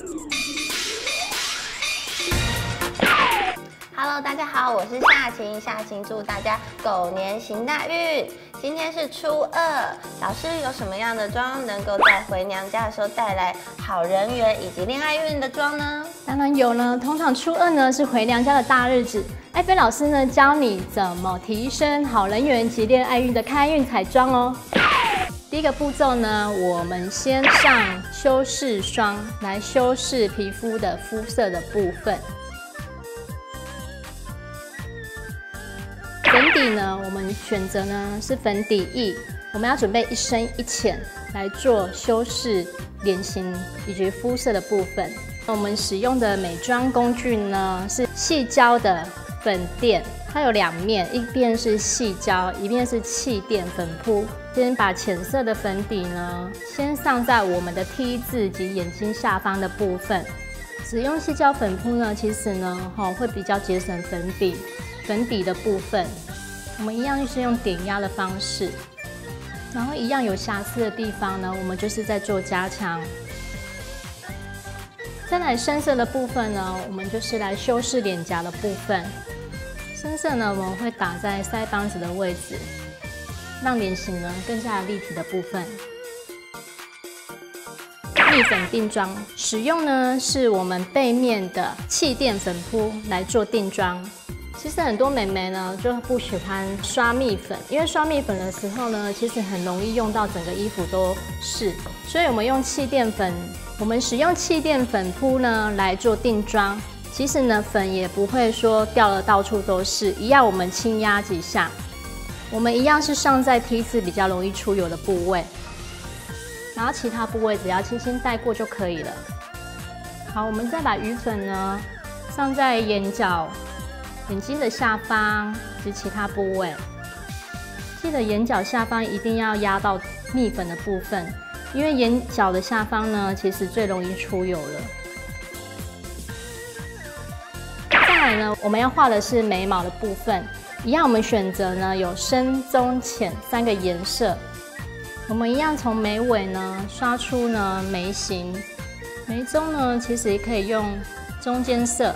Hello， 大家好，我是夏晴，祝大家狗年行大运。今天是初二，老师有什么样的妆能够在回娘家的时候带来好人缘以及恋爱运的妆呢？ 当然有呢，通常初二呢是回娘家的大日子，艾菲老师呢教你怎么提升好人缘及恋爱运的开运彩妆哦。第一个步骤呢，我们先上修饰霜来修饰皮肤的肤色的部分。粉底呢，我们选择呢是粉底液，我们要准备一深一浅来做修饰脸型以及肤色的部分。我们使用的美妆工具呢是细胶的粉垫，它有两面，一边是细胶，一边是气垫粉扑。先把浅色的粉底呢，先上在我们的 T 字及眼睛下方的部分。使用细胶粉扑呢，其实呢会比较节省粉底的部分。我们一样是用点压的方式，然后一样有瑕疵的地方呢，我们就是在做加强。再来深色的部分呢，我们就是来修饰脸颊的部分。深色呢，我们会打在腮帮子的位置，让脸型呢更加立体的部分。蜜粉定妆使用呢是我们背面的气垫粉扑来做定妆。其实很多美眉呢就不喜欢刷蜜粉，因为刷蜜粉的时候呢，其实很容易用到整个衣服都是，所以我们用气垫粉，我们使用气垫粉扑呢来做定妆。其实呢粉也不会说掉了到处都是，一样我们轻压几下，我们一样是上在 T 字比较容易出油的部位，然后其他部位只要轻轻带过就可以了。好，我们再把余粉呢上在眼角、眼睛的下方及其他部位，记得眼角下方一定要压到蜜粉的部分，因为眼角的下方呢，其实最容易出油了。再来呢，我们要画的是眉毛的部分，一样我们选择呢有深、中、浅3个颜色，我们一样从眉尾呢刷出呢眉形，眉中呢其实也可以用中间色。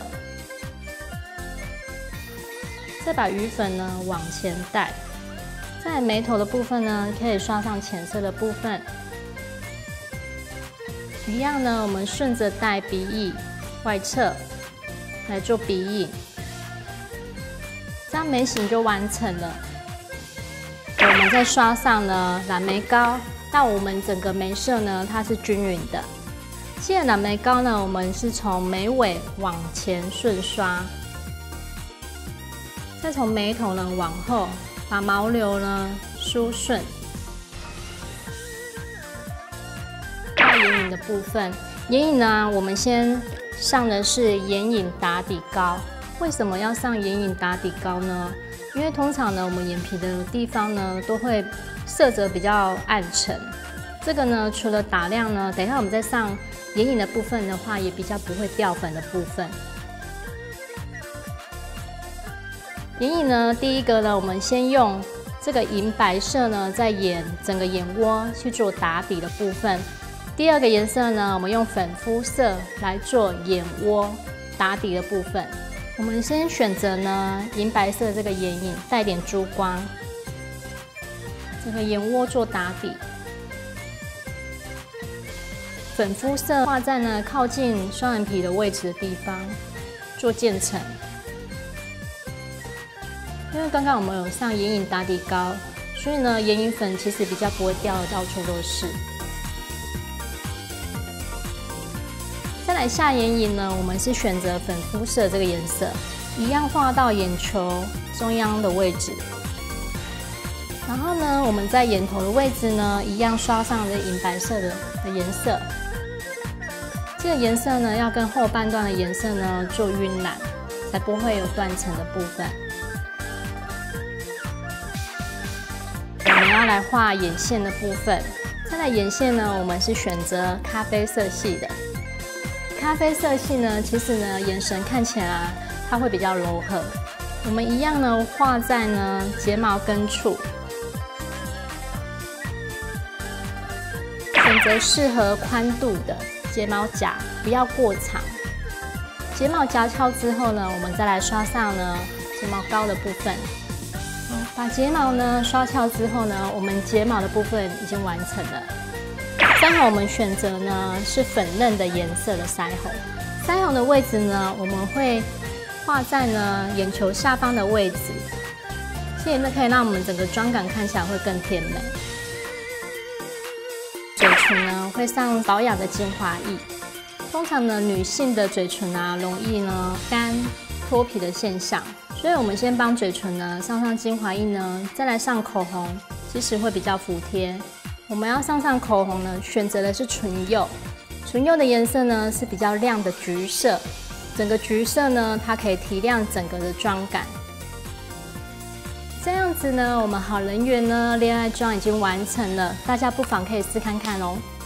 再把余粉呢往前带，在眉头的部分呢，可以刷上浅色的部分。一样呢，我们顺着带鼻翼外侧来做鼻翼，这样眉形就完成了。我们再刷上呢蓝莓膏，让我们整个眉色呢它是均匀的。记得蓝莓膏呢，我们是从眉尾往前顺刷。再从眉头呢往后，把毛流呢梳顺。到眼影的部分，眼影呢，我们先上的是眼影打底膏。为什么要上眼影打底膏呢？因为通常呢，我们眼皮的地方呢都会色泽比较暗沉。这个呢，除了打亮呢，等一下我们再上眼影的部分的话，也比较不会掉粉的部分。眼影呢，第一个呢，我们先用这个银白色呢，在整个眼窝去做打底的部分。第二个颜色呢，我们用粉肤色来做眼窝打底的部分。我们先选择呢银白色这个眼影，带点珠光，这个眼窝做打底。粉肤色画在呢靠近双眼皮的位置的地方做渐层。因为刚刚我们有上眼影打底膏，所以呢，眼影粉其实比较不会掉的到处都是。再来下眼影呢，我们是选择粉肤色这个颜色，一样画到眼球中央的位置。然后呢，我们在眼头的位置呢，一样刷上这银白色的颜色。这个颜色呢，要跟后半段的颜色呢做晕染，才不会有断层的部分。我们要来画眼线的部分，再来眼线呢，我们是选择咖啡色系的。咖啡色系呢，其实呢，眼神看起来它会比较柔和。我们一样呢，画在呢睫毛根处，选择适合宽度的睫毛夹不要过长。睫毛夹翘之后呢，我们再来刷上呢睫毛膏的部分。把睫毛呢刷翘之后呢，我们睫毛的部分已经完成了。腮红我们选择呢是粉嫩的颜色的腮红。腮红的位置呢，我们会画在呢眼球下方的位置，这也可以让我们整个妆感看起来会更甜美。嘴唇呢会上保养的精华液。通常呢，女性的嘴唇啊容易呢干脱皮的现象，所以我们先帮嘴唇呢上精华液呢，再来上口红，其实会比较服帖。我们要上口红呢，选择的是唇釉，唇釉的颜色呢是比较亮的橘色，整个橘色呢它可以提亮整个的妆感。这样子呢，我们好人缘呢恋爱妆已经完成了，大家不妨可以试看看哦。